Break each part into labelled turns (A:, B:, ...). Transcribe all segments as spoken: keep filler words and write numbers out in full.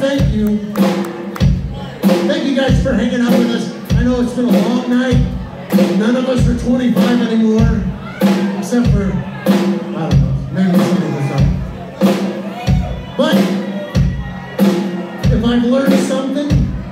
A: thank you. Thank you guys for hanging out with us. I know it's been a long night. None of us are twenty-five anymore, except for, I don't know, maybe some of us are. But if I've learned something,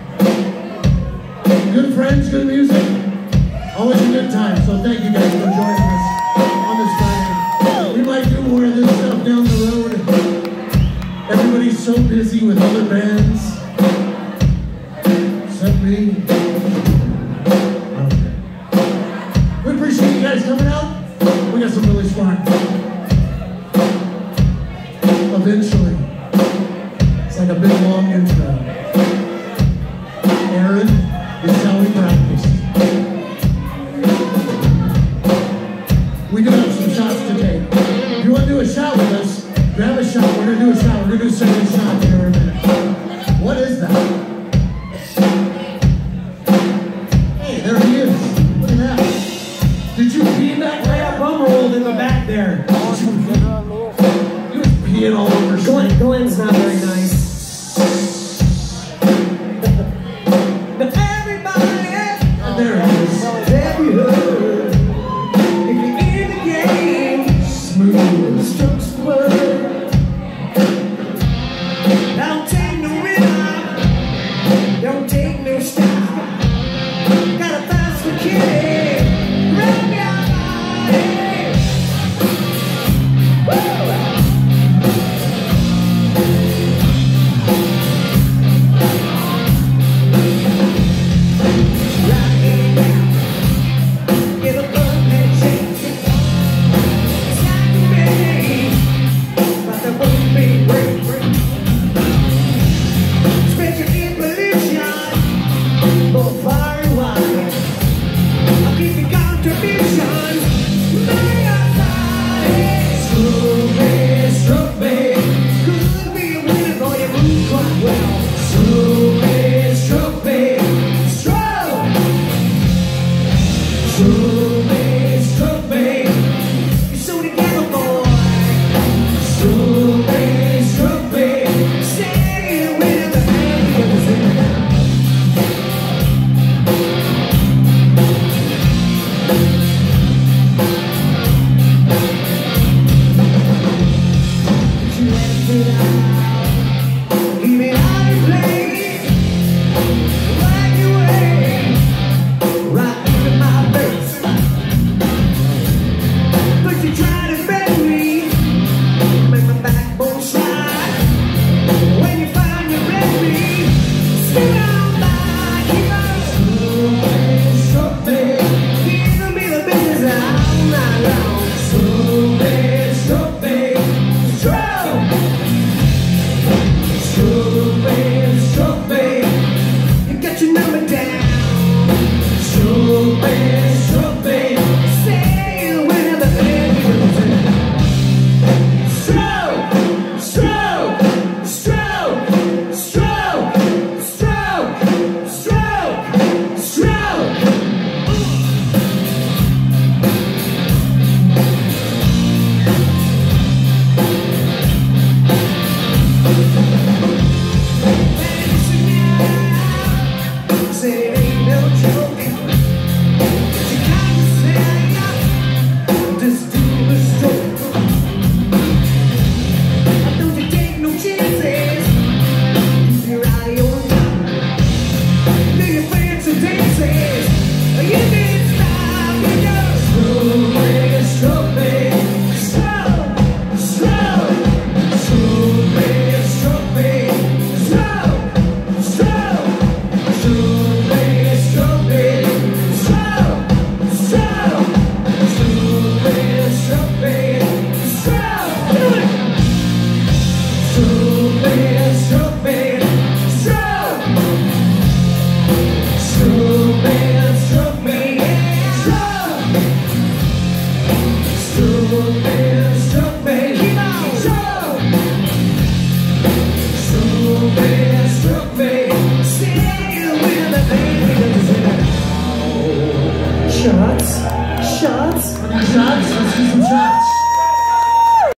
A: good friends, good music, always a good time. So thank you guys for joining us on this Friday. We might do more of this stuff down the road. Everybody's so busy with other bands. Except me. Okay. We appreciate you guys coming out. We got some really smart. Eventually. It's like a big long intro. Aaron, this is how we practice. We do have some shots to take. If you want to do a shot with us, grab a shot. We're going to do a shot. We're going to do a second shot here in a minute. What is that? Hey, there he is. Look at that. Did you pee back there?
B: I bum rolled in the back there.
A: He was peeing all over.
B: Glenn, Glenn's not very nice. But everybody,
A: Oh, there it is.
B: have you heard? If you're in the game,
A: Smooth.
B: the strokes were. Now